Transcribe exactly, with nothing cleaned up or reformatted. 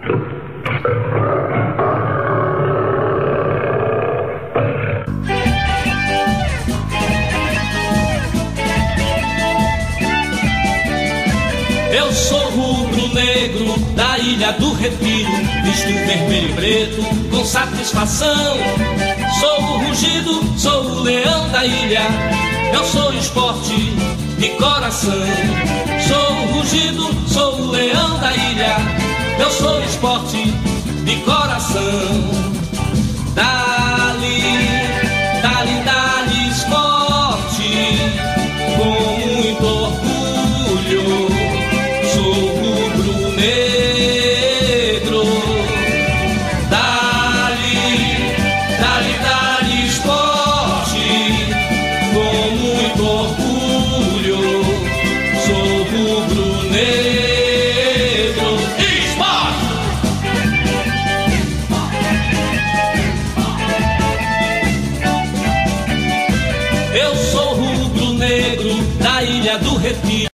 Eu sou rubro-negro da Ilha do Retiro, visto vermelho e preto com satisfação. Sou o rugido, sou o leão da ilha, eu sou esporte de coração. Sou o rugido, sou o leão da ilha, eu sou esporte de coração. Dali, dali, dali, esporte, com muito orgulho. Sou rubro-negro. Dali, dali, dali, esporte, com muito orgulho. Sou rubro-negro. Esporte! Eu sou rubro-negro da Ilha do Retiro.